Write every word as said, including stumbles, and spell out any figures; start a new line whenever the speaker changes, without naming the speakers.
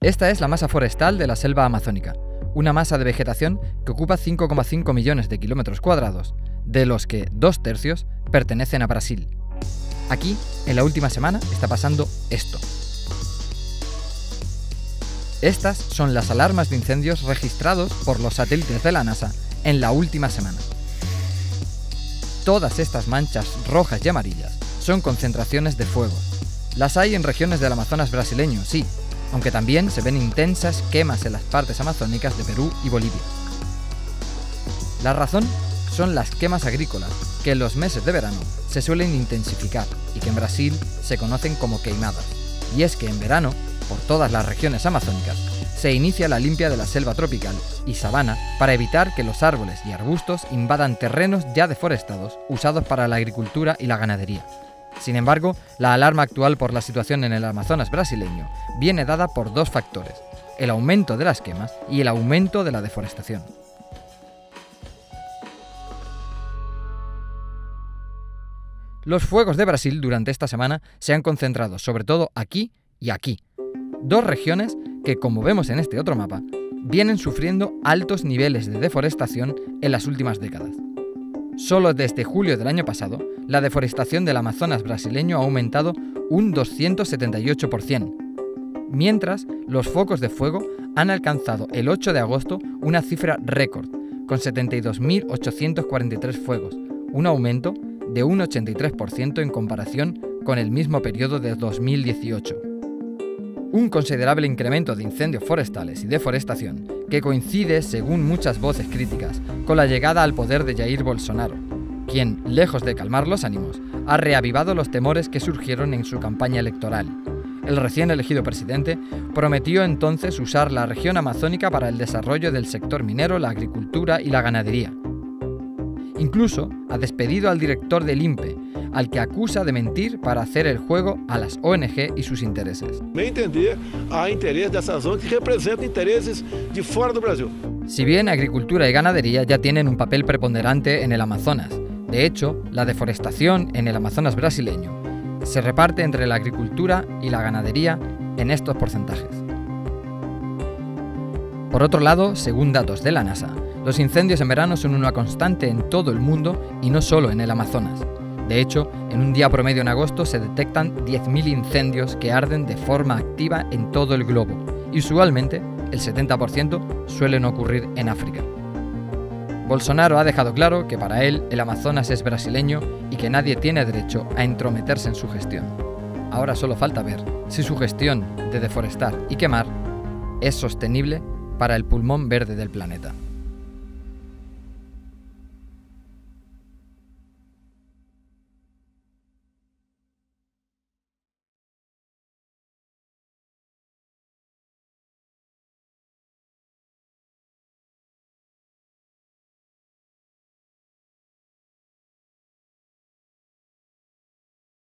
Esta es la masa forestal de la selva amazónica, una masa de vegetación que ocupa cinco coma cinco millones de kilómetros cuadrados, de los que dos tercios pertenecen a Brasil. Aquí, en la última semana, está pasando esto. Estas son las alarmas de incendios registrados por los satélites de la NASA en la última semana. Todas estas manchas rojas y amarillas son concentraciones de fuego. Las hay en regiones del Amazonas brasileño, sí, aunque también se ven intensas quemas en las partes amazónicas de Perú y Bolivia. La razón son las quemas agrícolas, que en los meses de verano se suelen intensificar y que en Brasil se conocen como queimadas. Y es que en verano, por todas las regiones amazónicas, se inicia la limpia de la selva tropical y sabana para evitar que los árboles y arbustos invadan terrenos ya deforestados usados para la agricultura y la ganadería. Sin embargo, la alarma actual por la situación en el Amazonas brasileño viene dada por dos factores: el aumento de las quemas y el aumento de la deforestación. Los fuegos de Brasil durante esta semana se han concentrado sobre todo aquí y aquí, dos regiones que, como vemos en este otro mapa, vienen sufriendo altos niveles de deforestación en las últimas décadas. Solo desde julio del año pasado, la deforestación del Amazonas brasileño ha aumentado un doscientos setenta y ocho por ciento, mientras los focos de fuego han alcanzado el ocho de agosto una cifra récord, con setenta y dos mil ochocientos cuarenta y tres fuegos, un aumento de un ochenta y tres por ciento en comparación con el mismo periodo de dos mil dieciocho. Un considerable incremento de incendios forestales y deforestación que coincide, según muchas voces críticas, con la llegada al poder de Jair Bolsonaro, quien, lejos de calmar los ánimos, ha reavivado los temores que surgieron en su campaña electoral. El recién elegido presidente prometió entonces usar la región amazónica para el desarrollo del sector minero, la agricultura y la ganadería. Incluso ha despedido al director del INPE, al que acusa de mentir para hacer el juego a las O N G y sus intereses.
Me entender, hay intereses de esa zona que representan intereses de fuera del Brasil.
Si bien agricultura y ganadería ya tienen un papel preponderante en el Amazonas, de hecho, la deforestación en el Amazonas brasileño se reparte entre la agricultura y la ganadería en estos porcentajes. Por otro lado, según datos de la NASA, los incendios en verano son una constante en todo el mundo y no solo en el Amazonas. De hecho, en un día promedio en agosto se detectan diez mil incendios que arden de forma activa en todo el globo, y usualmente el setenta por ciento suelen ocurrir en África. Bolsonaro ha dejado claro que para él el Amazonas es brasileño y que nadie tiene derecho a entrometerse en su gestión. Ahora solo falta ver si su gestión de deforestar y quemar es sostenible para el pulmón verde del planeta.